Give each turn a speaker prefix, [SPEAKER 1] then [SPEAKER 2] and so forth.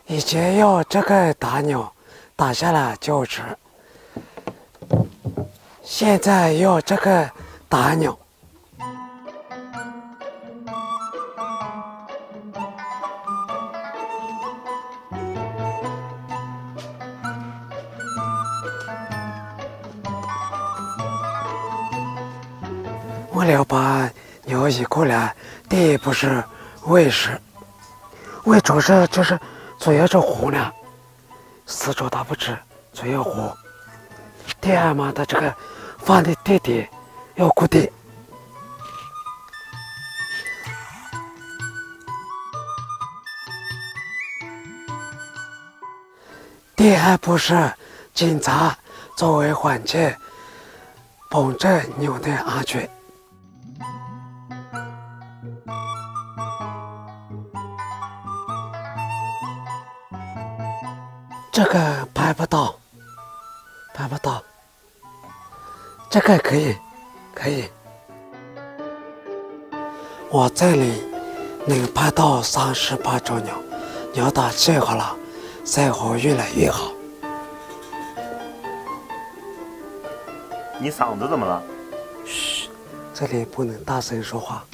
[SPEAKER 1] 以前有这个大牛，打下来就吃。现在有这个大牛，我要把牛移过来，第一步是喂食，喂主食就是主要是糊呢，四周它不吃，主要糊。第二嘛，它这个放的地点要固定。第二步是检查，作为环境，保证牛的安全。这个拍不到，拍不到。这个可以，可以。我这里能拍到38种牛，牛打气好了，赛活越来越好。
[SPEAKER 2] 你嗓子怎么了？
[SPEAKER 1] 嘘，这里不能大声说话。